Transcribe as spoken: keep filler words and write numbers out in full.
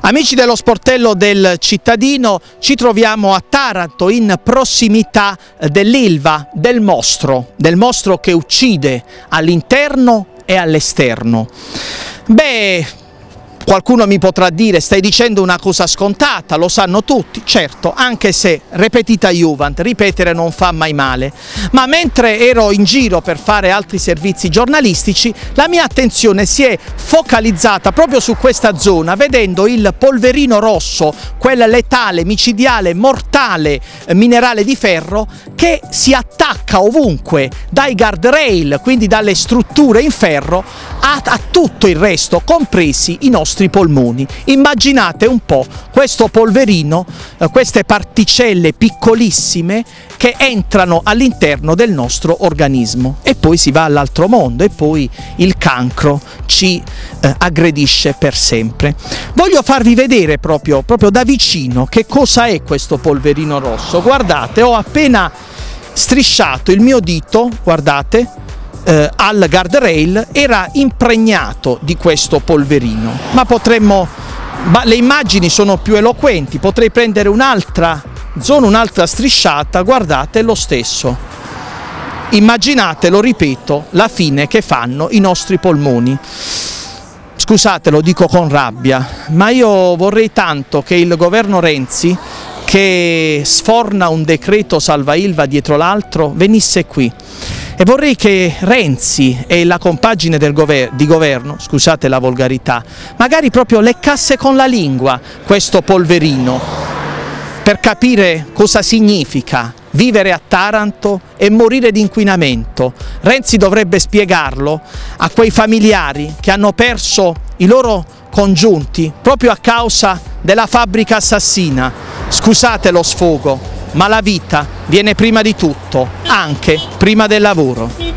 Amici dello sportello del cittadino, ci troviamo a Taranto in prossimità dell'Ilva, del mostro, del mostro che uccide all'interno e all'esterno. Beh, qualcuno mi potrà dire, stai dicendo una cosa scontata, lo sanno tutti, certo, anche se repetita iuvant, ripetere non fa mai male, ma mentre ero in giro per fare altri servizi giornalistici, la mia attenzione si è focalizzata proprio su questa zona, vedendo il polverino rosso, quel letale, micidiale, mortale minerale di ferro che si attacca ovunque, dai guardrail, quindi dalle strutture in ferro, a, a tutto il resto, compresi i nostri polmoni. Immaginate un po' questo polverino, eh, queste particelle piccolissime che entrano all'interno del nostro organismo e poi si va all'altro mondo e poi il cancro ci eh, aggredisce per sempre. Voglio farvi vedere proprio, proprio da vicino che cosa è questo polverino rosso. Guardate, ho appena strisciato il mio dito, guardate, Eh, al guardrail, era impregnato di questo polverino, ma potremmo, ma le immagini sono più eloquenti, potrei prendere un'altra zona, un'altra strisciata, guardate, lo stesso. Immaginate, lo ripeto, la fine che fanno i nostri polmoni. Scusate, lo dico con rabbia, ma io vorrei tanto che il governo Renzi, che sforna un decreto salva Ilva dietro l'altro, venisse qui. E vorrei che Renzi e la compagine del gover- di governo, scusate la volgarità, magari proprio leccasse con la lingua questo polverino per capire cosa significa vivere a Taranto e morire di inquinamento. Renzi dovrebbe spiegarlo a quei familiari che hanno perso i loro congiunti proprio a causa della fabbrica assassina. Scusate lo sfogo, ma la vita viene prima di tutto, anche prima del lavoro.